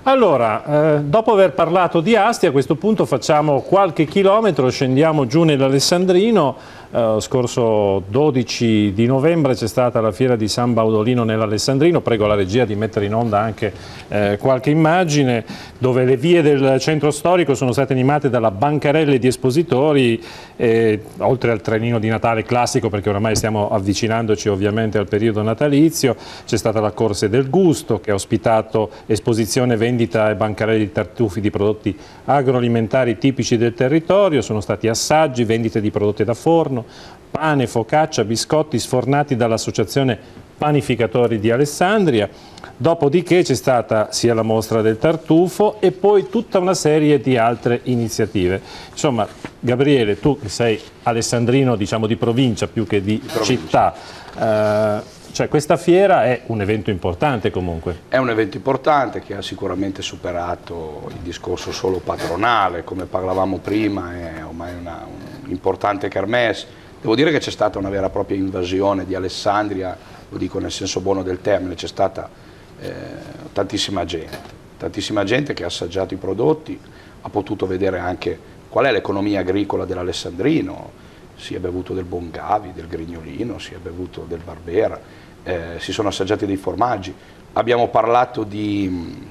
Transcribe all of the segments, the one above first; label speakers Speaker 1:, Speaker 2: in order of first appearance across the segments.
Speaker 1: Allora, dopo aver parlato di Asti, a questo punto facciamo qualche chilometro, scendiamo giù nell'Alessandrino. Scorso 12 di novembre c'è stata la fiera di San Baudolino nell'Alessandrino. Prego la regia di mettere in onda anche qualche immagine, dove le vie del centro storico sono state animate dalla bancarella di espositori, oltre al trenino di Natale classico, perché oramai stiamo avvicinandoci ovviamente al periodo natalizio. C'è stata la Corse del Gusto, che ha ospitato esposizione, vendita e bancarelle di tartufi di prodotti agroalimentari tipici del territorio. Sono stati assaggi, vendite di prodotti da forno, pane, focaccia, biscotti sfornati dall'Associazione Panificatori di Alessandria. Dopodiché c'è stata sia la mostra del tartufo e poi tutta una serie di altre iniziative. Insomma, Gabriele, tu che sei alessandrino, diciamo di provincia più che di città, cioè questa fiera è un evento importante comunque.
Speaker 2: È un evento importante che ha sicuramente superato il discorso solo patronale, come parlavamo prima, è ormai un'importante kermesse. Devo dire che c'è stata una vera e propria invasione di Alessandria, lo dico nel senso buono del termine, c'è stata tantissima gente che ha assaggiato i prodotti, ha potuto vedere anche qual è l'economia agricola dell'Alessandrino, si è bevuto del Bongavi, del Grignolino, si è bevuto del Barbera, si sono assaggiati dei formaggi, abbiamo parlato di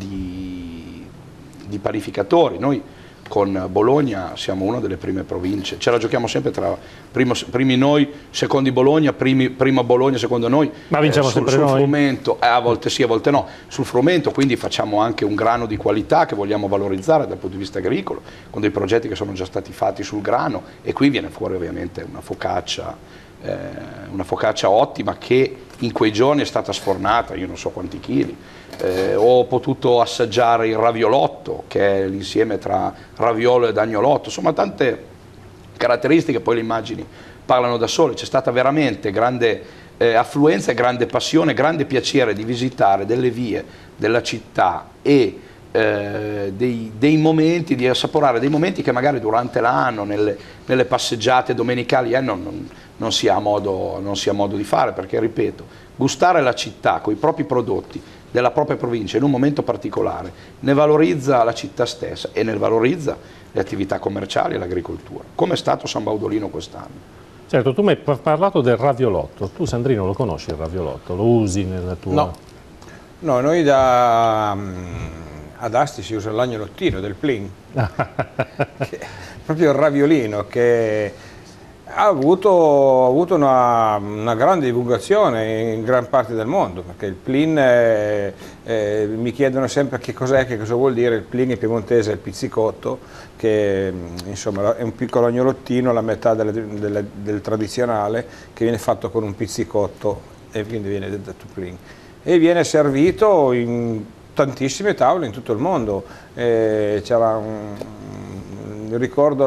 Speaker 2: panificatori. Noi con Bologna siamo una delle prime province, ce la giochiamo sempre tra primi noi, secondi Bologna, prima Bologna, secondo noi.
Speaker 1: Ma vinciamo sempre
Speaker 2: sul
Speaker 1: noi?
Speaker 2: Frumento, a volte sì, a volte no, sul frumento, quindi facciamo anche un grano di qualità che vogliamo valorizzare dal punto di vista agricolo, con dei progetti che sono già stati fatti sul grano, e qui viene fuori ovviamente una focaccia ottima che in quei giorni è stata sfornata, io non so quanti chili. Ho potuto assaggiare il raviolotto, che è l'insieme tra raviolo ed agnolotto, insomma tante caratteristiche, poi le immagini parlano da sole. C'è stata veramente grande affluenza, grande passione, grande piacere di visitare delle vie della città e dei momenti, di assaporare dei momenti che magari durante l'anno, nelle passeggiate domenicali non si ha modo di fare, perché ripeto, gustare la città con i propri prodotti della propria provincia in un momento particolare ne valorizza la città stessa e ne valorizza le attività commerciali e l'agricoltura, come è stato San Baudolino quest'anno.
Speaker 1: Certo, tu mi hai parlato del raviolotto. Tu, Sandrino, lo conosci il raviolotto? Lo usi nella tua...
Speaker 3: No, noi ad Asti si usa l'agnolottino del Plin, proprio il raviolino, che ha avuto una grande divulgazione in gran parte del mondo, perché il Plin, mi chiedono sempre che cos'è, che cosa vuol dire. Il Plin in piemontese è il pizzicotto, che insomma è un piccolo agnolottino, la metà del tradizionale, che viene fatto con un pizzicotto e quindi viene detto Plin. E viene servito in tantissime tavole in tutto il mondo. Ricordo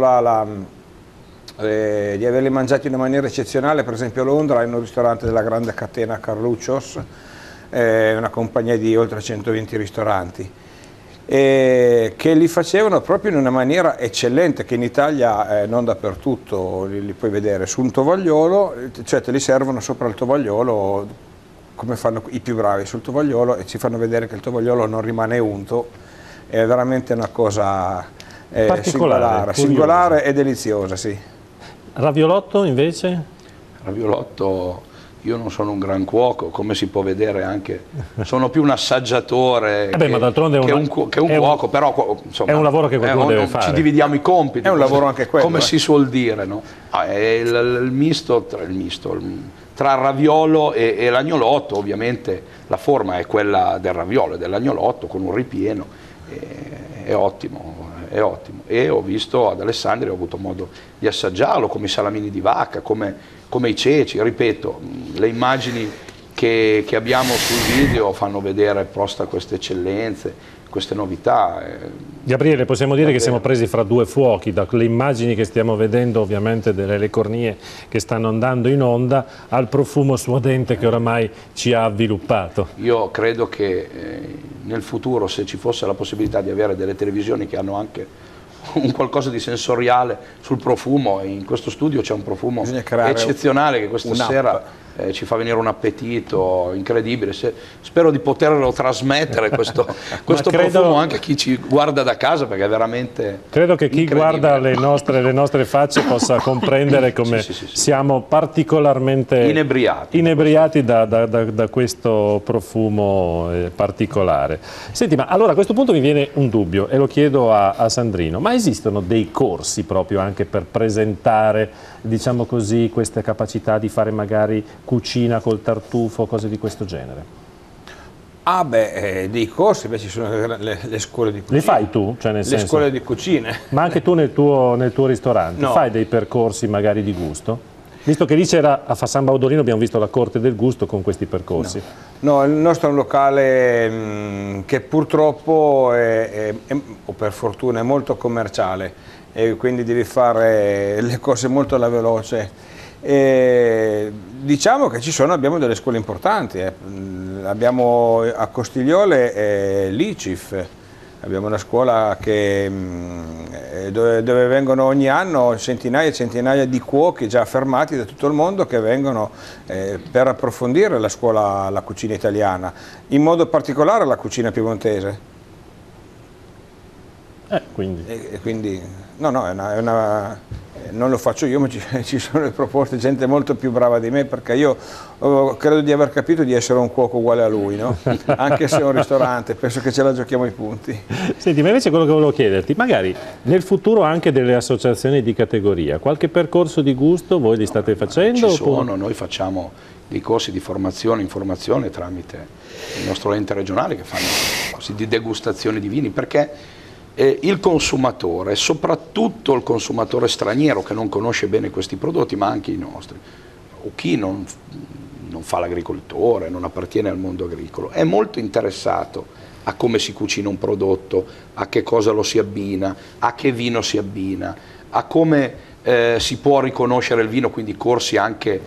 Speaker 3: di averli mangiati in una maniera eccezionale, per esempio a Londra in un ristorante della grande catena Carluccios, una compagnia di oltre 120 ristoranti, che li facevano proprio in una maniera eccellente, che in Italia non dappertutto li puoi vedere, su un tovagliolo, cioè te li servono sopra il tovagliolo come fanno i più bravi sul tovagliolo, e ci fanno vedere che il tovagliolo non rimane unto. È veramente una cosa singolare e deliziosa, sì.
Speaker 1: Raviolotto invece?
Speaker 2: Raviolotto, io non sono un gran cuoco, come si può vedere anche, sono più un assaggiatore
Speaker 1: ma d'altronde
Speaker 2: che un cuoco, però insomma,
Speaker 1: è un lavoro che qualcuno deve fare.
Speaker 2: Ci dividiamo i compiti,
Speaker 3: è un lavoro anche quello,
Speaker 2: come si suol dire, no? Il misto tra il raviolo e l'agnolotto, ovviamente la forma è quella del raviolo e dell'agnolotto con un ripieno, è ottimo. E ho visto ad Alessandria, ho avuto modo di assaggiarlo, come i salamini di vacca, come i ceci. Ripeto, le immagini che abbiamo sul video fanno vedere posta queste eccellenze, queste novità.
Speaker 1: Gabriele, possiamo dire che siamo presi fra due fuochi, dalle immagini che stiamo vedendo ovviamente delle cornie che stanno andando in onda, al profumo suadente che oramai ci ha avviluppato.
Speaker 2: Io credo che nel futuro, se ci fosse la possibilità di avere delle televisioni che hanno anche un qualcosa di sensoriale sul profumo, in questo studio c'è un profumo eccezionale che questa sera ci fa venire un appetito incredibile. Spero di poterlo trasmettere questo profumo anche a chi ci guarda da casa, perché è veramente
Speaker 1: credo che chi guarda le nostre facce possa comprendere come siamo particolarmente inebriati da questo profumo particolare. Senti, ma allora a questo punto mi viene un dubbio e lo chiedo a Sandrino: ma esistono dei corsi proprio anche per presentare, diciamo così, queste capacità di fare magari cucina col tartufo, cose di questo genere?
Speaker 3: Ah beh, dei corsi, beh, ci sono le scuole di cucina.
Speaker 1: Li fai tu? Cioè
Speaker 3: le scuole di cucina.
Speaker 1: Ma anche tu nel tuo ristorante fai dei percorsi magari di gusto? Visto che lì c'era a San Baudolino, abbiamo visto la corte del gusto con questi percorsi.
Speaker 3: No, il nostro è un locale che purtroppo o per fortuna è molto commerciale, e quindi devi fare le cose molto alla veloce. Diciamo che abbiamo delle scuole importanti, abbiamo a Costigliole l'ICIF, abbiamo una scuola dove vengono ogni anno centinaia e centinaia di cuochi già affermati da tutto il mondo che vengono per approfondire la cucina italiana, in modo particolare la cucina piemontese. Quindi no, non lo faccio io, ma ci sono le proposte, gente molto più brava di me, perché io credo di aver capito di essere un cuoco uguale a lui, no? Anche se è un ristorante, penso che ce la giochiamo i punti.
Speaker 1: Senti, ma invece quello che volevo chiederti, magari nel futuro anche delle associazioni di categoria, qualche percorso di gusto voi li state facendo?
Speaker 2: Ci sono, noi facciamo dei corsi di formazione, informazione tramite il nostro ente regionale, che fanno corsi di degustazione di vini, perché il consumatore, soprattutto il consumatore straniero che non conosce bene questi prodotti, ma anche i nostri, o chi non fa l'agricoltore, non appartiene al mondo agricolo, è molto interessato a come si cucina un prodotto, a che cosa lo si abbina, a che vino si abbina, a come si può riconoscere il vino, quindi corsi anche,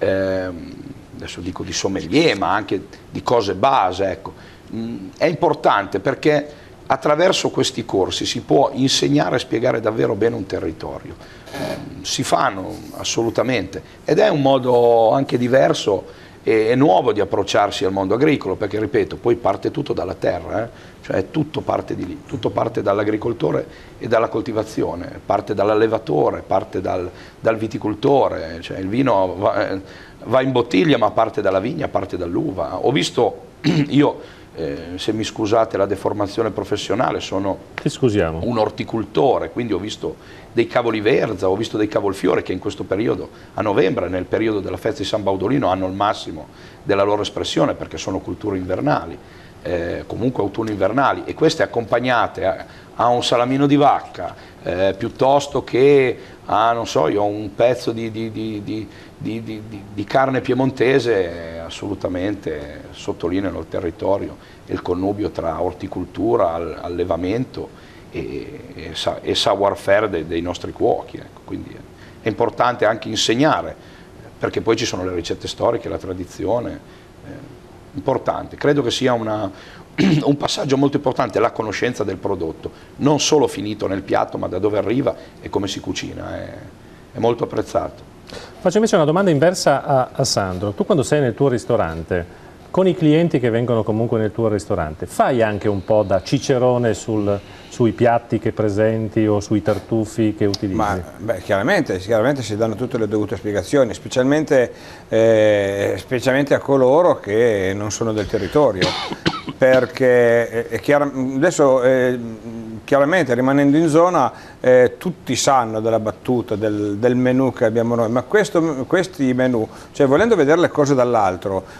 Speaker 2: adesso dico di sommelier, ma anche di cose base, ecco. È importante perché attraverso questi corsi si può insegnare e spiegare davvero bene un territorio. Si fanno assolutamente, ed è un modo anche diverso e nuovo di approcciarsi al mondo agricolo, perché ripeto, poi parte tutto dalla terra, cioè tutto parte di lì, tutto parte dall'agricoltore e dalla coltivazione, parte dall'allevatore, parte dal viticoltore, cioè il vino va in bottiglia ma parte dalla vigna, parte dall'uva. Ho visto io, se mi scusate la deformazione professionale, sono un orticoltore, quindi ho visto dei cavoli verza, ho visto dei cavolfiore che in questo periodo, a novembre, nel periodo della festa di San Baudolino, hanno il massimo della loro espressione, perché sono culture invernali, comunque autunno-invernali, e queste accompagnate a un salamino di vacca, piuttosto che a, non so, io ho un pezzo di carne piemontese, assolutamente sottolineano il territorio e il connubio tra orticoltura, allevamento e savoir-faire dei nostri cuochi, ecco. Quindi è importante anche insegnare, perché poi ci sono le ricette storiche, la tradizione, importante. Credo che sia un passaggio molto importante, la conoscenza del prodotto, non solo finito nel piatto, ma da dove arriva e come si cucina, è molto apprezzato.
Speaker 1: Faccio invece una domanda inversa a Sandro. Tu quando sei nel tuo ristorante, con i clienti che vengono comunque nel tuo ristorante, fai anche un po' da cicerone sui piatti che presenti o sui tartufi che utilizzi?
Speaker 3: Beh, chiaramente si danno tutte le dovute spiegazioni, specialmente a coloro che non sono del territorio, perché adesso chiaramente rimanendo in zona tutti sanno della battuta, del menù che abbiamo noi, ma questi menù, cioè volendo vedere le cose dall'alto,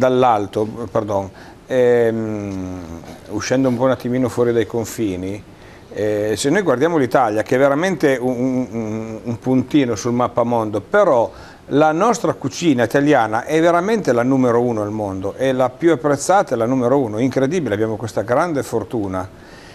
Speaker 3: uscendo un po' un attimino fuori dai confini, se noi guardiamo l'Italia, che è veramente un puntino sul mappamondo, però la nostra cucina italiana è veramente la numero uno al mondo, è la più apprezzata, è la numero uno, incredibile, abbiamo questa grande fortuna.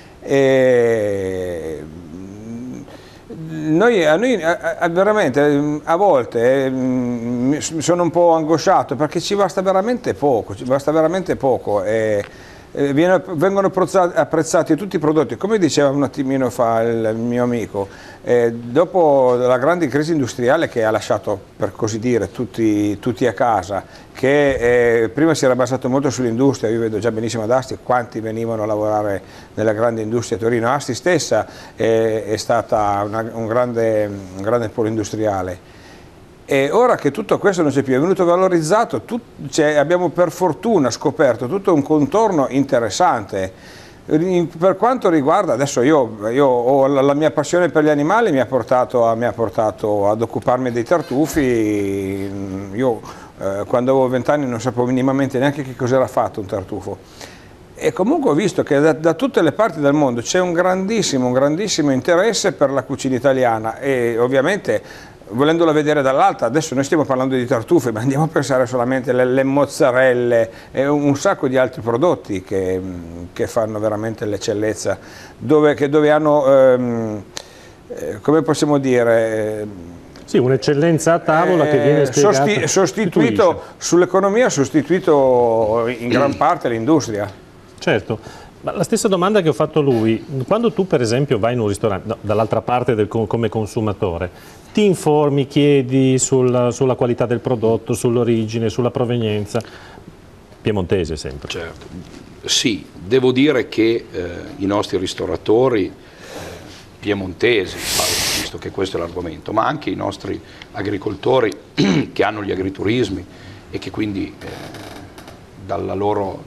Speaker 3: Noi veramente a volte sono un po' angosciato, perché ci basta veramente poco, vengono apprezzati tutti i prodotti, come diceva un attimino fa il mio amico, dopo la grande crisi industriale che ha lasciato, per così dire, tutti a casa, che prima si era basato molto sull'industria. Io vedo già benissimo ad Asti quanti venivano a lavorare nella grande industria a Torino. Asti stessa è stata un grande polo industriale. E ora che tutto questo non c'è più, è venuto valorizzato, abbiamo per fortuna scoperto tutto un contorno interessante. Per quanto riguarda, adesso io ho la mia passione per gli animali, mi ha portato ad occuparmi dei tartufi. Io quando avevo 20 anni non sapevo minimamente neanche che cos'era fatto un tartufo. E comunque ho visto che da tutte le parti del mondo c'è un grandissimo interesse per la cucina italiana e ovviamente, volendola vedere dall'alta, adesso noi stiamo parlando di tartufe, ma andiamo a pensare solamente alle mozzarelle e un sacco di altri prodotti che fanno veramente l'eccellenza, dove hanno, come possiamo dire,
Speaker 1: sì, un'eccellenza a tavola che viene spiegata,
Speaker 3: sostituito sull'economia, sostituito in gran parte l'industria.
Speaker 1: Certo. Ma la stessa domanda che ho fatto a lui, quando tu per esempio vai in un ristorante, dall'altra parte come consumatore, ti informi, chiedi sulla qualità del prodotto, sull'origine, sulla provenienza, piemontese sempre.
Speaker 2: Certo, sì, devo dire che i nostri ristoratori piemontesi, visto che questo è l'argomento, ma anche i nostri agricoltori che hanno gli agriturismi e che quindi dalla loro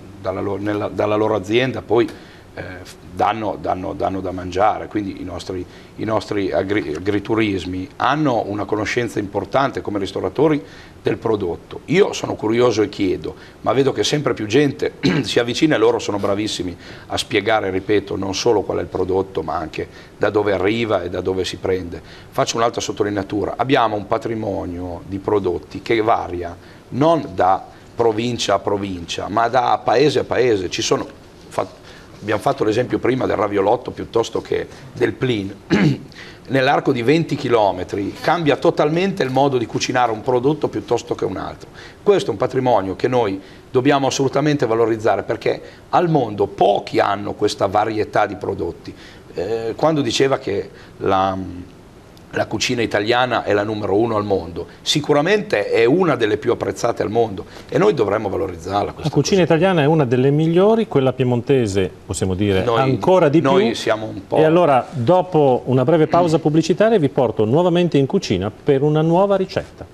Speaker 2: azienda poi danno da mangiare, quindi i nostri agriturismi hanno una conoscenza importante come ristoratori del prodotto. Io sono curioso e chiedo, ma vedo che sempre più gente si avvicina e loro sono bravissimi a spiegare, ripeto, non solo qual è il prodotto, ma anche da dove arriva e da dove si prende. Faccio un'altra sottolineatura: abbiamo un patrimonio di prodotti che varia non da provincia a provincia, ma da paese a paese. Abbiamo fatto l'esempio prima del raviolotto piuttosto che del plin. Nell'arco di 20 km cambia totalmente il modo di cucinare un prodotto piuttosto che un altro. Questo è un patrimonio che noi dobbiamo assolutamente valorizzare, perché al mondo pochi hanno questa varietà di prodotti. Quando diceva che la cucina italiana è la numero 1 al mondo, sicuramente è una delle più apprezzate al mondo e noi dovremmo valorizzarla.
Speaker 1: La cucina italiana è una delle migliori, quella piemontese possiamo dire ancora di più.
Speaker 2: Noi siamo un po'.
Speaker 1: E allora, dopo una breve pausa pubblicitaria, vi porto nuovamente in cucina per una nuova ricetta.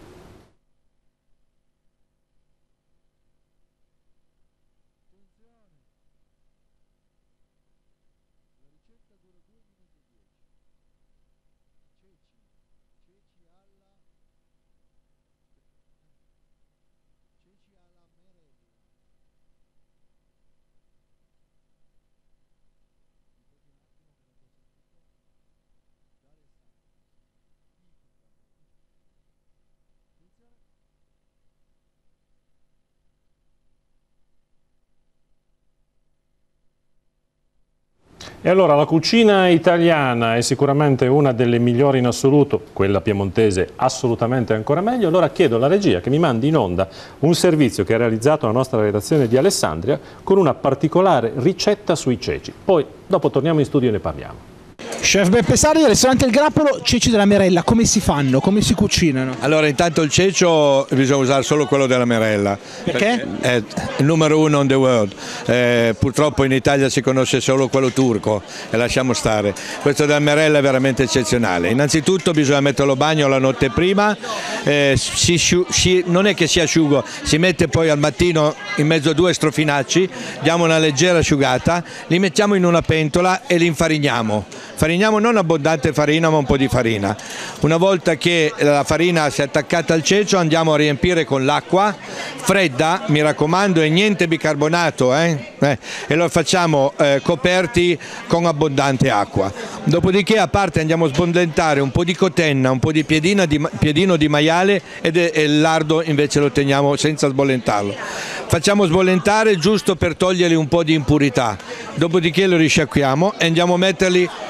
Speaker 1: E allora la cucina italiana è sicuramente una delle migliori in assoluto, quella piemontese assolutamente ancora meglio. Allora chiedo alla regia che mi mandi in onda un servizio che ha realizzato la nostra redazione di Alessandria con una particolare ricetta sui ceci. Poi dopo torniamo in studio e ne parliamo.
Speaker 4: Chef Beppe Sardi, del ristorante Il Grappolo, ceci della Merella, come si fanno, come si cucinano?
Speaker 5: Allora, intanto il cecio bisogna usare solo quello della Merella.
Speaker 4: Perché?
Speaker 5: È il numero 1 on the world. Purtroppo in Italia si conosce solo quello turco e lasciamo stare. Questo della Merella è veramente eccezionale. Innanzitutto bisogna metterlo a bagno la notte prima, non è che si asciuga, si mette poi al mattino in mezzo a 2 strofinacci, diamo una leggera asciugata, li mettiamo in una pentola e li infariniamo. Fariniamo non abbondante farina ma un po' di farina. Una volta che la farina si è attaccata al cecio andiamo a riempire con l'acqua fredda, mi raccomando, e niente bicarbonato, e lo facciamo coperti con abbondante acqua. Dopodiché a parte andiamo a sbollentare un po' di cotenna, un po' di piedino di maiale e il lardo invece lo teniamo senza sbollentarlo. Facciamo sbollentare giusto per togliergli un po' di impurità, dopodiché lo risciacquiamo e andiamo a metterli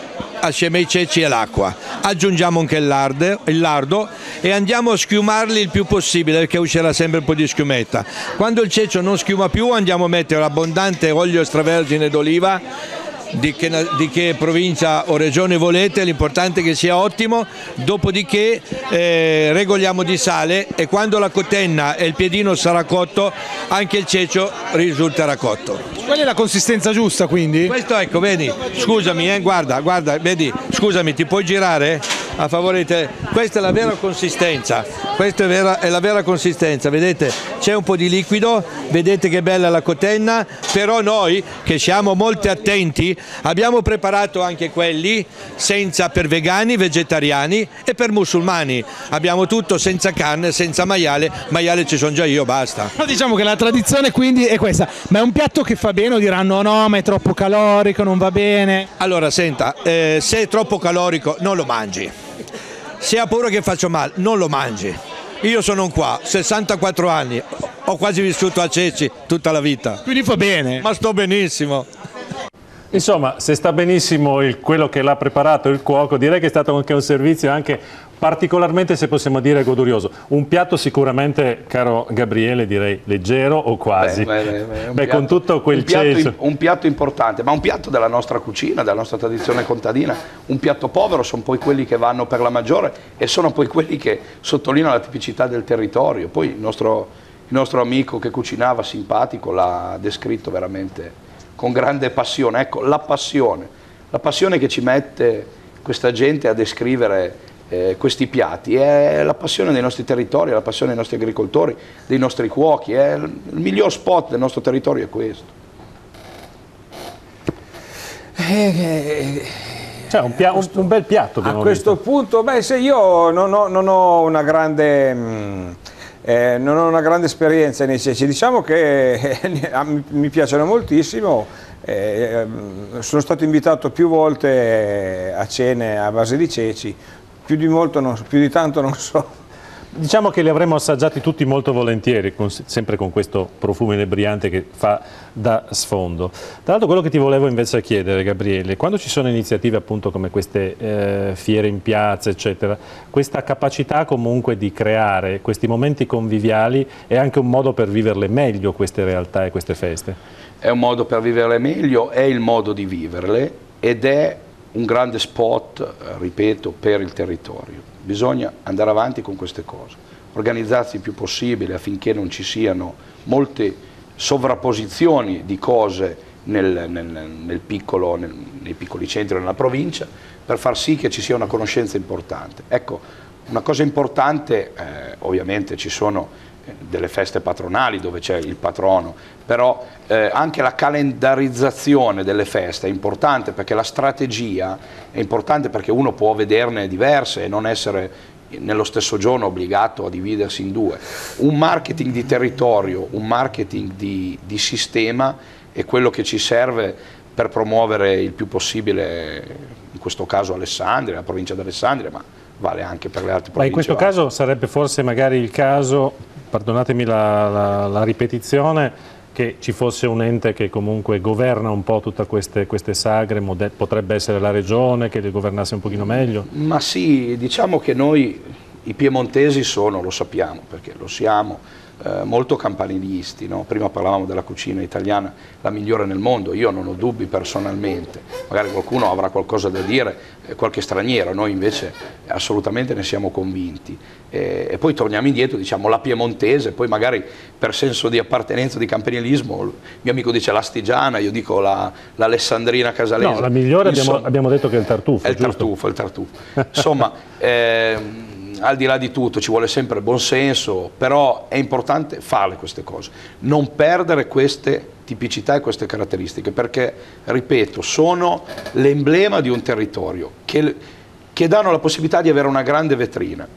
Speaker 5: assieme ai ceci e l'acqua. Aggiungiamo anche il lardo e andiamo a schiumarli il più possibile, perché uscirà sempre un po' di schiumetta. Quando il cecio non schiuma più andiamo a mettere abbondante olio extravergine d'oliva, di che provincia o regione volete, l'importante è che sia ottimo. Dopodiché regoliamo di sale, e quando la cotenna e il piedino sarà cotto anche il cecio risulterà cotto.
Speaker 4: Qual è la consistenza giusta, quindi?
Speaker 5: Questo, ecco, vedi, scusami, guarda, vedi, scusami, ti puoi girare a favore di te? Questa è la vera consistenza, è la vera consistenza, vedete? C'è un po' di liquido, vedete che bella la cotenna, però noi che siamo molto attenti abbiamo preparato anche quelli senza, per vegani, vegetariani e per musulmani. Abbiamo tutto senza carne, senza maiale ci sono già io, basta.
Speaker 4: Ma diciamo che la tradizione quindi è questa, ma è un piatto che fa bene o diranno no, ma è troppo calorico, non va bene?
Speaker 5: Allora senta, se è troppo calorico non lo mangi, se ha paura che faccia male non lo mangi. Io sono qua, 64 anni, ho quasi vissuto a ceci tutta la vita.
Speaker 4: Quindi fa bene?
Speaker 5: Ma sto benissimo.
Speaker 1: Insomma, se sta benissimo quello che l'ha preparato, il cuoco, direi che è stato anche un servizio anche particolarmente, se possiamo dire, godurioso. Un piatto sicuramente, caro Gabriele, direi leggero o quasi. Con tutto quel cecio.
Speaker 2: Un piatto importante, ma un piatto della nostra cucina, della nostra tradizione contadina. Un piatto povero sono poi quelli che vanno per la maggiore e sono poi quelli che sottolineano la tipicità del territorio. Poi il nostro amico che cucinava, simpatico, l'ha descritto veramente con grande passione. Ecco, la passione che ci mette questa gente a descrivere questi piatti, è la passione dei nostri territori, è la passione dei nostri agricoltori, dei nostri cuochi, è il miglior spot del nostro territorio è questo.
Speaker 1: Cioè un bel piatto.
Speaker 3: A questo punto, se io non ho una grande esperienza nei ceci, diciamo che mi piacciono moltissimo, sono stato invitato più volte a cene a base di ceci, più di tanto non so.
Speaker 1: Diciamo che li avremmo assaggiati tutti molto volentieri, sempre con questo profumo inebriante che fa da sfondo. Tra l'altro, quello che ti volevo invece chiedere, Gabriele, quando ci sono iniziative appunto come queste fiere in piazza, eccetera, questa capacità comunque di creare questi momenti conviviali è anche un modo per viverle meglio queste realtà e queste feste?
Speaker 2: È un modo per viverle meglio, è il modo di viverle ed è un grande spot, ripeto, per il territorio. Bisogna andare avanti con queste cose, organizzarsi il più possibile affinché non ci siano molte sovrapposizioni di cose nei piccoli centri nella provincia, per far sì che ci sia una conoscenza importante. Ecco, una cosa importante, ovviamente ci sono delle feste patronali dove c'è il patrono, però anche la calendarizzazione delle feste è importante, perché la strategia è importante, perché uno può vederne diverse e non essere nello stesso giorno obbligato a dividersi in due. Un marketing di territorio, un marketing di sistema è quello che ci serve per promuovere il più possibile, in questo caso Alessandria, la provincia di Alessandria, ma vale anche per le altre province.
Speaker 1: Ma in questo caso sarebbe forse magari il caso, perdonatemi la ripetizione, che ci fosse un ente che comunque governa un po' tutte queste sagre, potrebbe essere la regione che le governasse un pochino meglio?
Speaker 2: Ma sì, diciamo che noi i piemontesi lo sappiamo perché lo siamo, molto campanilisti, no? Prima parlavamo della cucina italiana, la migliore nel mondo, io non ho dubbi personalmente, magari qualcuno avrà qualcosa da dire, qualche straniero, noi invece assolutamente ne siamo convinti. E poi torniamo indietro, diciamo la piemontese, poi magari per senso di appartenenza, di campanilismo, il mio amico dice l'astigiana, io dico l'alessandrina casalese.
Speaker 1: No, la migliore abbiamo detto che è il tartufo.
Speaker 2: È il tartufo. Insomma, al di là di tutto ci vuole sempre buon senso, però è importante fare queste cose, non perdere queste tipicità e queste caratteristiche, perché, ripeto, sono l'emblema di un territorio che danno la possibilità di avere una grande vetrina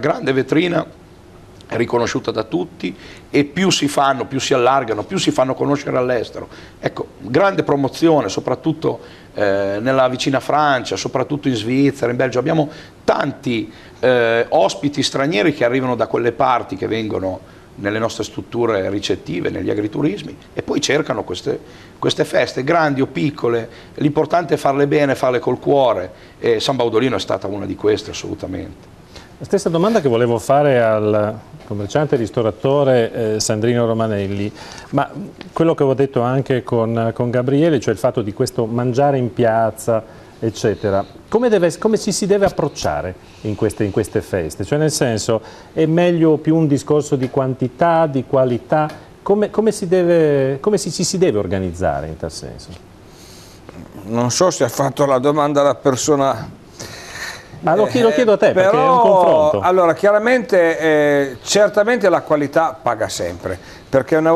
Speaker 2: riconosciuta da tutti, e più si fanno, più si allargano, più si fanno conoscere all'estero. Ecco, grande promozione, soprattutto nella vicina Francia, soprattutto in Svizzera, in Belgio. Abbiamo tanti ospiti stranieri che arrivano da quelle parti, che vengono nelle nostre strutture ricettive, negli agriturismi, e poi cercano queste feste, grandi o piccole. L'importante è farle bene, farle col cuore, e San Baudolino è stata una di queste assolutamente.
Speaker 1: La stessa domanda che volevo fare al commerciante e ristoratore Sandrino Romanelli, ma quello che avevo detto anche con Gabriele, cioè il fatto di questo mangiare in piazza, eccetera, come ci si deve approcciare in queste feste? Cioè, nel senso, è meglio più un discorso di quantità, di qualità? Come ci si deve organizzare in tal senso?
Speaker 3: Non so se ha fatto la domanda alla persona.
Speaker 1: Ma lo chiedo a te, perché è un confronto.
Speaker 3: Allora, chiaramente, certamente la qualità paga sempre, perché una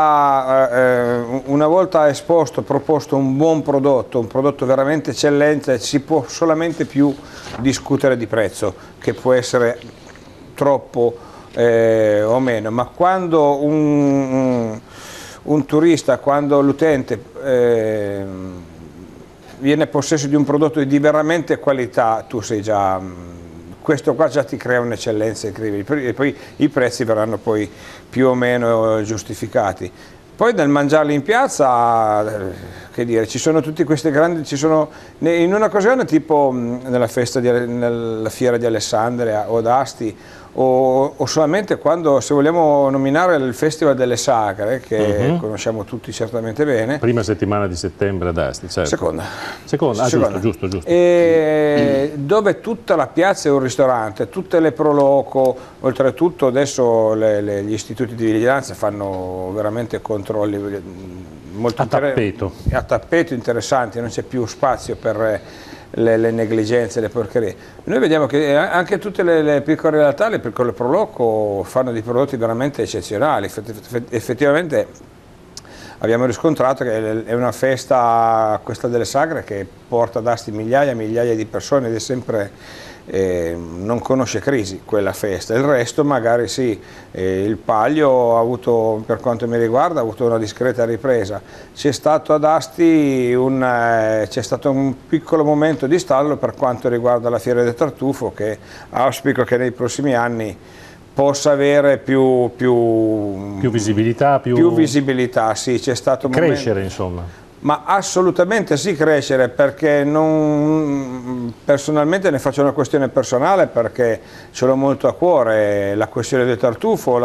Speaker 3: volta esposto, proposto un buon prodotto, un prodotto veramente eccellente, si può solamente più discutere di prezzo, che può essere troppo o meno, ma quando un turista, quando l'utente viene possesso di un prodotto di veramente qualità, tu sei già, questo qua già ti crea un'eccellenza incredibile, e poi i prezzi verranno poi più o meno giustificati. Poi nel mangiarli in piazza, che dire, ci sono tutti questi grandi, in un'occasione tipo nella fiera di Alessandria o d'Asti, o solamente quando, se vogliamo nominare il Festival delle Sagre, che conosciamo tutti certamente bene.
Speaker 1: Prima settimana di settembre ad Asti, certo.
Speaker 3: Seconda.
Speaker 1: Giusto.
Speaker 3: E dove tutta la piazza è un ristorante, tutte le Proloco, oltretutto adesso gli istituti di vigilanza fanno veramente controlli molto
Speaker 1: a tappeto
Speaker 3: interessanti, non c'è più spazio per le negligenze, le porcherie. Noi vediamo che anche tutte le piccole realtà, le piccole Proloco fanno dei prodotti veramente eccezionali. Effettivamente abbiamo riscontrato che è una festa, questa delle Sagre, che porta ad Asti migliaia e migliaia di persone ed è sempre, non conosce crisi quella festa. Il resto magari sì, il Palio ha avuto, per quanto mi riguarda, ha avuto una discreta ripresa. C'è stato ad Asti c'è stato un piccolo momento di stallo per quanto riguarda la Fiera del Tartufo, che auspico che nei prossimi anni possa avere più
Speaker 1: visibilità,
Speaker 3: sì, c'è stato un
Speaker 1: crescere,
Speaker 3: momento,
Speaker 1: insomma.
Speaker 3: Ma assolutamente sì, crescere, perché personalmente ne faccio una questione personale, perché ce l'ho molto a cuore la questione del tartufo.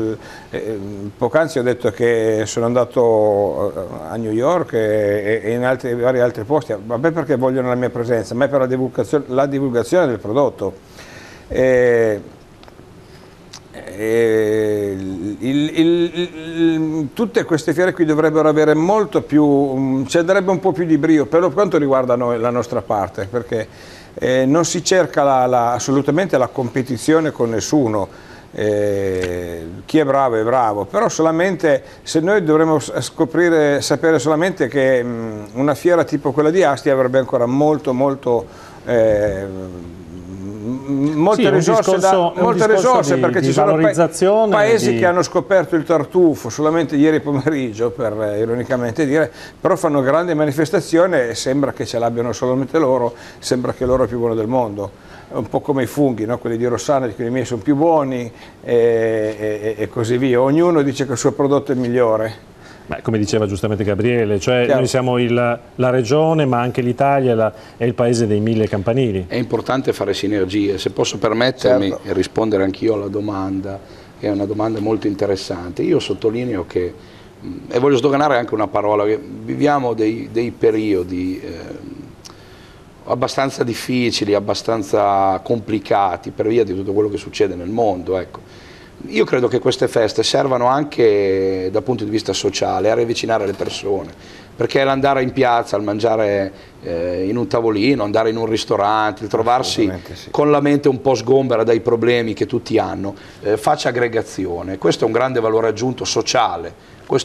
Speaker 3: Poc'anzi ho detto che sono andato a New York e in vari altri posti, vabbè, perché vogliono la mia presenza, ma è per la divulgazione del prodotto. Tutte queste fiere qui dovrebbero avere molto più, ci darebbe un po' più di brio per quanto riguarda noi, la nostra parte, perché non si cerca assolutamente la competizione con nessuno. Chi è bravo, però solamente se noi dovremmo sapere solamente che una fiera tipo quella di Asti avrebbe ancora molte risorse, perché ci sono paesi che hanno scoperto il tartufo solamente ieri pomeriggio, per ironicamente dire, però fanno grandi manifestazioni e sembra che ce l'abbiano solamente loro, sembra che loro è più buono del mondo. È un po' come i funghi, no? Quelli di Rossana, quelli miei sono più buoni e così via, ognuno dice che il suo prodotto è migliore.
Speaker 1: Beh, come diceva giustamente Gabriele, cioè noi siamo la regione, ma anche l'Italia è il paese dei 1000 campanili.
Speaker 2: È importante fare sinergie. Se posso permettermi e rispondere anch'io alla domanda, che è una domanda molto interessante, io sottolineo che, e voglio sdoganare anche una parola, che viviamo dei periodi abbastanza difficili, abbastanza complicati per via di tutto quello che succede nel mondo, ecco. Io credo che queste feste servano anche dal punto di vista sociale a riavvicinare le persone, perché l'andare in piazza, il mangiare in un tavolino, andare in un ristorante, il trovarsi con la mente un po' sgombera dai problemi che tutti hanno, faccia aggregazione. Questo è un grande valore aggiunto sociale,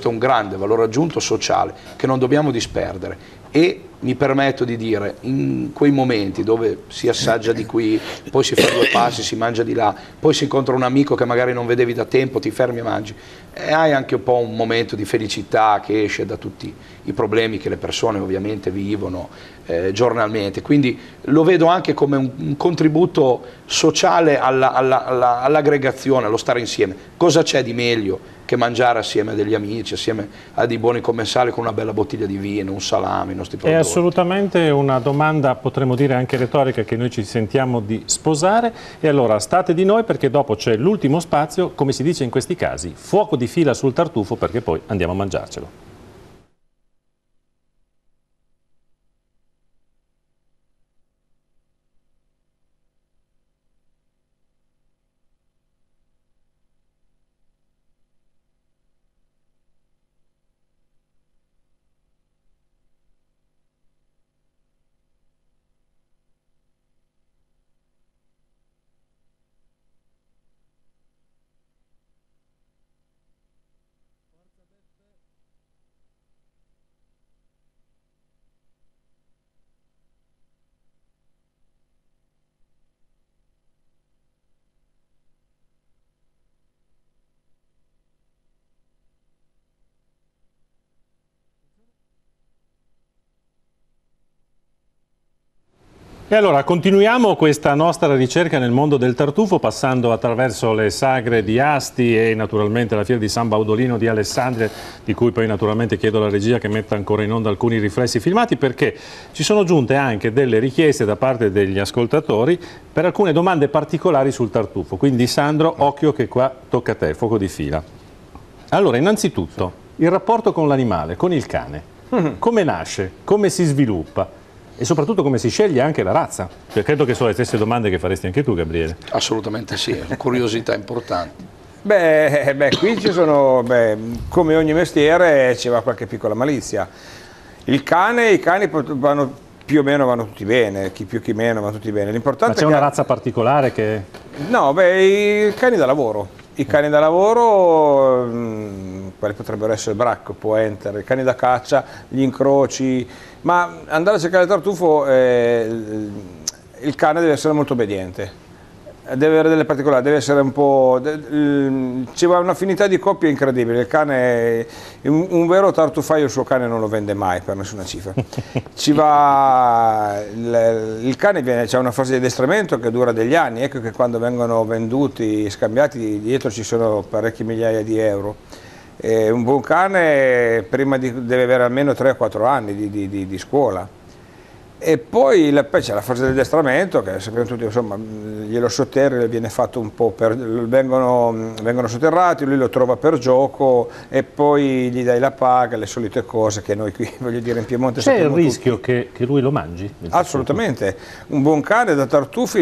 Speaker 2: che non dobbiamo disperdere. E mi permetto di dire, in quei momenti dove si assaggia di qui, poi si fa 2 passi, si mangia di là, poi si incontra un amico che magari non vedevi da tempo, ti fermi e mangi, e hai anche un po' un momento di felicità che esce da tutti i problemi che le persone ovviamente vivono, giornalmente, quindi lo vedo anche come un contributo sociale all'aggregazione, allo stare insieme. Cosa c'è di meglio che mangiare assieme a degli amici, assieme a dei buoni commensali con una bella bottiglia di vino, un salame, i nostri prodotti?
Speaker 1: È assolutamente una domanda, potremmo dire anche retorica, che noi ci sentiamo di sposare, e allora state di noi, perché dopo c'è l'ultimo spazio, come si dice in questi casi, fuoco di fila sul tartufo, perché poi andiamo a mangiarcelo. E allora continuiamo questa nostra ricerca nel mondo del tartufo, passando attraverso le sagre di Asti e naturalmente la fiera di San Baudolino di Alessandria, di cui poi naturalmente chiedo alla regia che metta ancora in onda alcuni riflessi filmati, perché ci sono giunte anche delle richieste da parte degli ascoltatori per alcune domande particolari sul tartufo. Quindi Sandro, occhio che qua tocca a te, fuoco di fila. Allora, innanzitutto, il rapporto con l'animale, con il cane, come nasce, come si sviluppa? E soprattutto come si sceglie anche la razza? Cioè, credo che sono le stesse domande che faresti anche tu, Gabriele.
Speaker 2: Assolutamente sì, curiosità importanti.
Speaker 3: Qui ci sono, come ogni mestiere, ci va qualche piccola malizia. I cani vanno più o meno, vanno tutti bene, chi più chi meno vanno tutti bene.
Speaker 1: Ma c'è una razza particolare che...
Speaker 3: No, i cani da lavoro. I cani da lavoro, quali potrebbero essere il bracco, pointer, i cani da caccia, gli incroci, ma andare a cercare il tartufo, il cane deve essere molto obbediente, deve avere delle particolari, deve essere un po'... ci va un'affinità di coppia incredibile. Il cane, un vero tartufaio il suo cane non lo vende mai per nessuna cifra. Ci va, il cane c'è una fase di addestramento che dura degli anni, ecco che quando vengono venduti, scambiati, dietro ci sono parecchie migliaia di euro. Un buon cane deve avere almeno 3-4 anni di scuola. E poi c'è la fase di addestramento che sappiamo tutti, insomma, glielo sotterri, viene fatto un po' vengono sotterrati, lui lo trova per gioco e poi gli dai la paga, le solite cose che noi qui, voglio dire, in Piemonte
Speaker 1: sappiamo tutti. C'è il rischio che lui lo mangi?
Speaker 3: Assolutamente. Un buon cane da tartufi,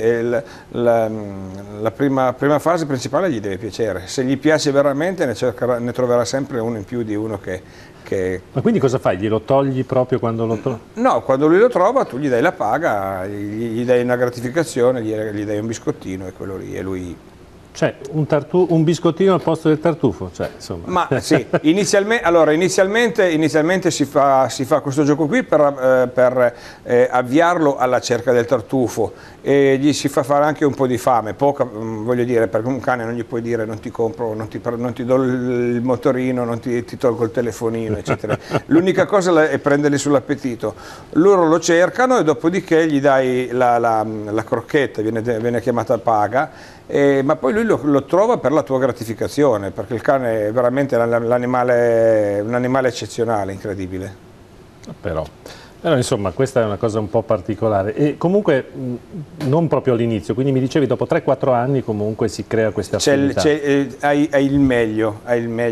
Speaker 3: la prima fase principale gli deve piacere. Se gli piace veramente ne troverà sempre uno in più di uno che...
Speaker 1: Ma quindi cosa fai? Glielo togli proprio quando lo trovi?
Speaker 3: No, quando lui lo trova tu gli dai la paga, gli dai una gratificazione, gli dai un biscottino e quello lì, e lui...
Speaker 1: Cioè un biscottino al posto del tartufo? Cioè, insomma.
Speaker 3: Ma sì, inizialmente si fa questo gioco qui per avviarlo alla cerca del tartufo e gli si fa fare anche un po' di fame, poca, voglio dire, perché un cane non gli puoi dire non ti compro, non ti do il motorino, non ti tolgo il telefonino, eccetera. L'unica cosa è prenderli sull'appetito. Loro lo cercano e dopodiché gli dai la crocchetta, viene chiamata paga. Ma poi lui lo trova per la tua gratificazione, perché il cane è veramente un animale eccezionale, incredibile.
Speaker 1: Però insomma questa è una cosa un po' particolare e comunque non proprio all'inizio, quindi mi dicevi dopo 3-4 anni comunque si crea questa affinità.
Speaker 3: Hai il meglio,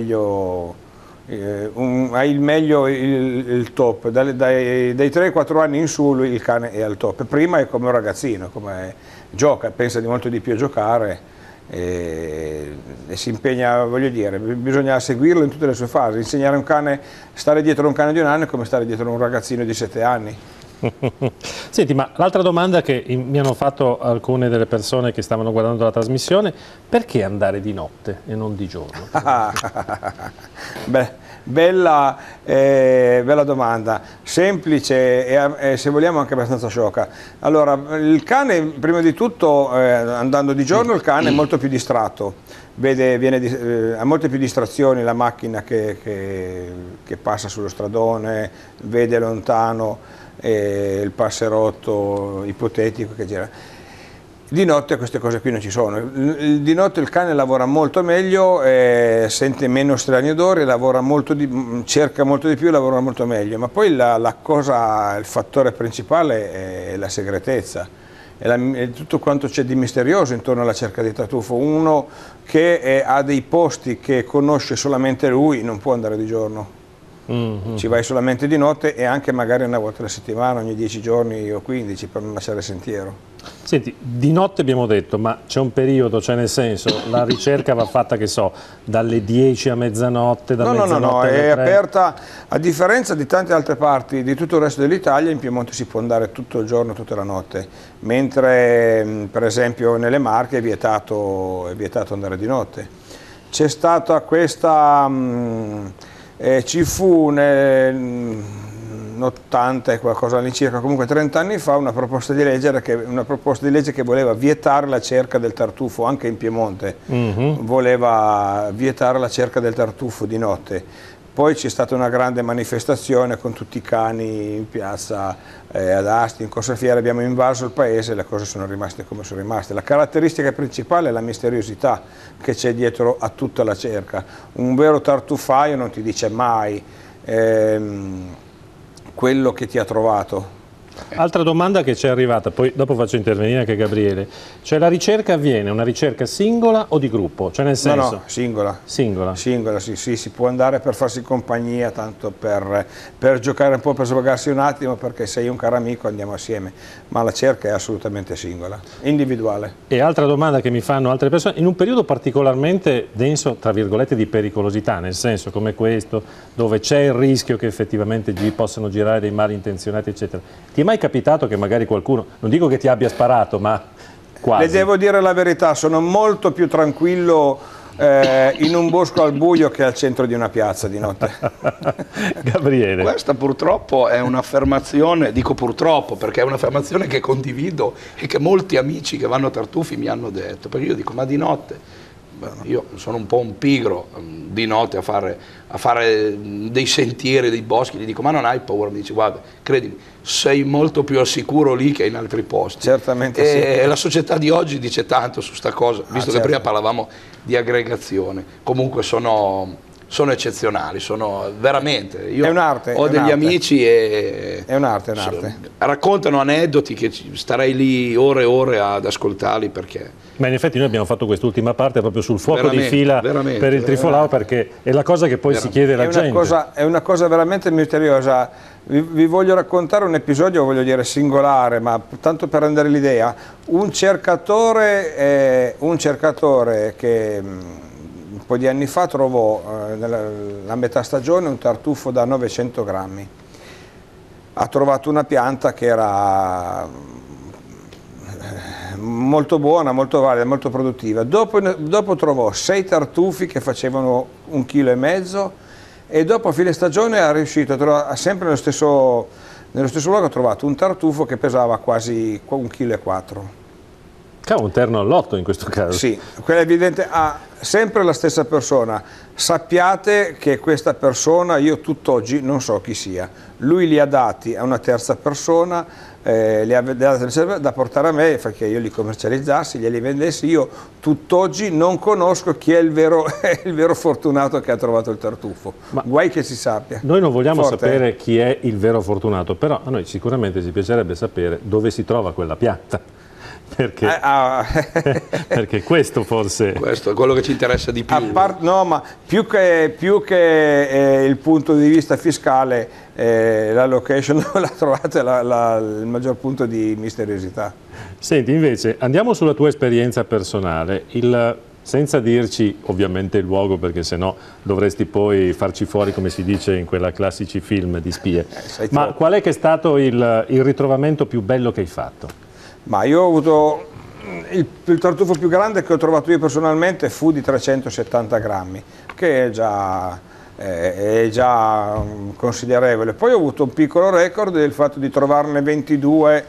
Speaker 3: il top, dai 3-4 anni in su lui, il cane è al top. Prima è come un ragazzino, gioca, pensa di molto di più a giocare e si impegna, voglio dire, bisogna seguirlo in tutte le sue fasi. Insegnare un cane, stare dietro un cane di 1 anno è come stare dietro un ragazzino di 7 anni.
Speaker 1: Senti, ma l'altra domanda che mi hanno fatto alcune delle persone che stavano guardando la trasmissione: perché andare di notte e non di giorno?
Speaker 3: bella domanda, semplice e se vogliamo anche abbastanza sciocca. Allora, il cane, prima di tutto, andando di giorno il cane è molto più distratto, ha molte più distrazioni, la macchina che passa sullo stradone, vede lontano il passerotto ipotetico che gira. Di notte queste cose qui non ci sono. Di notte il cane lavora molto meglio, sente meno strani odori, cerca molto di più e lavora molto meglio. Ma poi il fattore principale è la segretezza, è tutto quanto c'è di misterioso intorno alla cerca di tartufo. Uno che ha dei posti che conosce solamente lui non può andare di giorno. Ci vai solamente di notte e anche magari una volta alla settimana, ogni 10 giorni o 15 per non lasciare sentiero.
Speaker 1: Senti, di notte abbiamo detto, ma c'è un periodo, cioè nel senso, la ricerca va fatta, che so, dalle 10 a mezzanotte, da mezzanotte
Speaker 3: No,
Speaker 1: alle 3?
Speaker 3: è aperta, a differenza di tante altre parti di tutto il resto dell'Italia, in Piemonte si può andare tutto il giorno, tutta la notte, mentre per esempio nelle Marche è vietato andare di notte. C'è stata questa... ci fu nell'80 e qualcosa all'incirca, comunque 30 anni fa, una proposta di legge che voleva vietare la cerca del tartufo anche in Piemonte, voleva vietare la cerca del tartufo di notte. Poi c'è stata una grande manifestazione con tutti i cani in piazza ad Asti, in Corso Fiera, abbiamo invaso il paese e le cose sono rimaste come sono rimaste. La caratteristica principale è la misteriosità che c'è dietro a tutta la cerca. Un vero tartufaio non ti dice mai quello che ti ha trovato.
Speaker 1: Altra domanda che ci è arrivata, poi dopo faccio intervenire anche Gabriele, cioè la ricerca avviene, una ricerca singola o di gruppo? Cioè nel senso...
Speaker 3: No, singola.
Speaker 1: Singola?
Speaker 3: Singola, sì, si può andare per farsi compagnia, tanto per giocare un po', per svagarsi un attimo, perché sei un caro amico andiamo assieme, ma la cerca è assolutamente singola, individuale.
Speaker 1: E altra domanda che mi fanno altre persone, in un periodo particolarmente denso, tra virgolette, di pericolosità, nel senso come questo, dove c'è il rischio che effettivamente possano girare dei malintenzionati, eccetera, ti è mai capitato che magari qualcuno, non dico che ti abbia sparato, ma quasi?
Speaker 3: Le devo dire la verità, sono molto più tranquillo in un bosco al buio che al centro di una piazza di notte.
Speaker 1: Gabriele.
Speaker 2: Questa purtroppo è un'affermazione, dico purtroppo perché è un'affermazione che condivido e che molti amici che vanno a Tartufi mi hanno detto, perché io dico ma di notte? Io sono un po' un pigro di notte a fare dei sentieri, dei boschi, gli dico ma non hai paura? Mi dice guarda, credimi, sei molto più al sicuro lì che in altri posti.
Speaker 3: Certamente
Speaker 2: e
Speaker 3: sì.
Speaker 2: La società di oggi dice tanto su sta cosa, visto che
Speaker 3: certo.
Speaker 2: prima parlavamo di aggregazione, comunque sono eccezionali, sono veramente, io ho degli amici e
Speaker 3: è un'arte.
Speaker 2: Raccontano aneddoti che starei lì ore e ore ad ascoltarli perché...
Speaker 1: Ma in effetti noi abbiamo fatto quest'ultima parte proprio sul fuoco di fila per il Trifolao, perché è la cosa che poi si chiede alla gente.
Speaker 3: È una cosa veramente misteriosa. Vi voglio raccontare un episodio, voglio dire singolare, ma tanto per rendere l'idea. Un cercatore che un po' di anni fa trovò nella metà stagione un tartufo da 900 grammi. Ha trovato una pianta che era molto buona, molto valida, molto produttiva. Dopo trovò 6 tartufi che facevano 1,5 kg e dopo a fine stagione è riuscito a trovare, sempre nello stesso luogo, ha trovato un tartufo che pesava quasi 1,4 kg.
Speaker 1: Un terno all'otto in questo caso.
Speaker 3: Sì, quello è evidente, sempre la stessa persona. Sappiate che questa persona, io tutt'oggi non so chi sia. Lui li ha dati a una terza persona, li ha dati da portare a me, perché io li commercializzassi, glieli vendessi. Io tutt'oggi non conosco chi è il vero fortunato che ha trovato il tartufo. Ma guai che si sappia.
Speaker 1: Noi non vogliamo sapere chi è il vero fortunato, però a noi sicuramente ci piacerebbe sapere dove si trova quella pianta. Perché, perché questo forse...
Speaker 2: Questo è quello che ci interessa di più.
Speaker 3: No, ma più che il punto di vista fiscale, la location dove la trovate è il maggior punto di misteriosità.
Speaker 1: Senti, invece, andiamo sulla tua esperienza personale, senza dirci ovviamente il luogo, perché sennò dovresti poi farci fuori, come si dice in quella classici film di spie. Ma qual è che è stato il ritrovamento più bello che hai fatto?
Speaker 3: Ma io ho avuto il tartufo più grande che ho trovato io personalmente fu di 370 grammi, che è già è già considerevole. Poi ho avuto un piccolo record del fatto di trovarne 22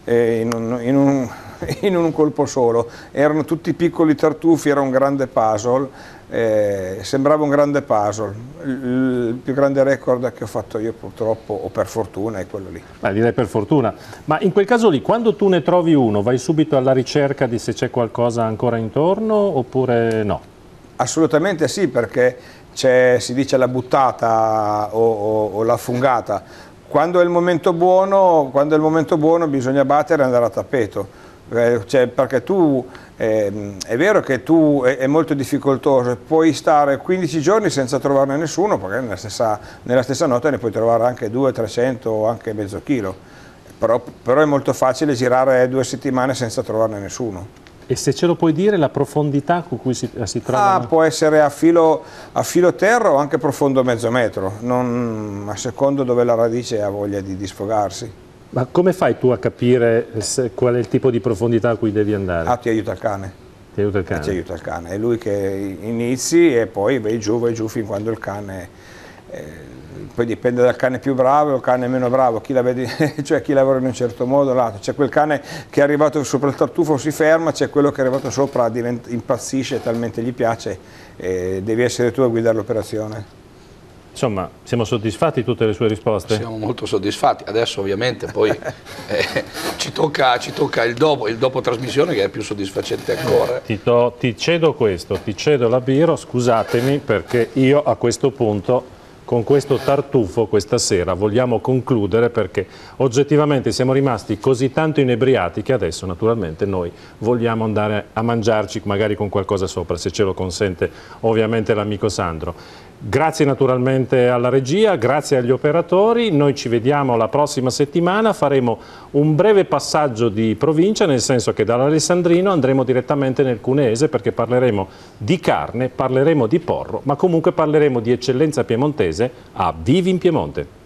Speaker 3: in un colpo solo. Erano tutti piccoli tartufi, era un grande puzzle, sembrava un grande puzzle. Il più grande record che ho fatto io purtroppo, o per fortuna, è quello lì.
Speaker 1: Direi per fortuna. Ma in quel caso lì, quando tu ne trovi uno, vai subito alla ricerca di se c'è qualcosa ancora intorno oppure no?
Speaker 3: Assolutamente sì, perché si dice la buttata o la fungata. Quando è il momento buono bisogna battere e andare a tappeto, perché tu è vero che tu è molto difficoltoso, puoi stare 15 giorni senza trovarne nessuno, perché nella stessa notte ne puoi trovare anche 200-300 o anche mezzo chilo, però è molto facile girare 2 settimane senza trovarne nessuno.
Speaker 1: E se ce lo puoi dire, la profondità con cui si trova?
Speaker 3: Può essere a filo terra o anche profondo mezzo metro, a secondo dove la radice ha voglia di sfogarsi.
Speaker 1: Ma come fai tu a capire qual è il tipo di profondità a cui devi andare?
Speaker 3: Ti aiuta il cane.
Speaker 1: Ti aiuta il cane?
Speaker 3: Ti aiuta il cane, è lui che inizi e poi vai giù fin quando il cane... poi dipende dal cane più bravo e il cane meno bravo, chi lavora in un certo modo, l'altro. C'è quel cane che è arrivato sopra il tartufo, si ferma, c'è quello che è arrivato sopra, impazzisce, talmente gli piace, devi essere tu a guidare l'operazione.
Speaker 1: Insomma, siamo soddisfatti di tutte le sue risposte?
Speaker 2: Siamo molto soddisfatti, adesso ovviamente poi ci tocca il dopo trasmissione che è più soddisfacente ancora.
Speaker 1: Ti cedo questo, ti cedo la birra, scusatemi perché io a questo punto con questo tartufo questa sera vogliamo concludere, perché oggettivamente siamo rimasti così tanto inebriati che adesso naturalmente noi vogliamo andare a mangiarci magari con qualcosa sopra, se ce lo consente ovviamente l'amico Sandro. Grazie naturalmente alla regia, grazie agli operatori, noi ci vediamo la prossima settimana, faremo un breve passaggio di provincia, nel senso che dall'Alessandrino andremo direttamente nel Cuneese, perché parleremo di carne, parleremo di porro, ma comunque parleremo di eccellenza piemontese a Vivi in Piemonte.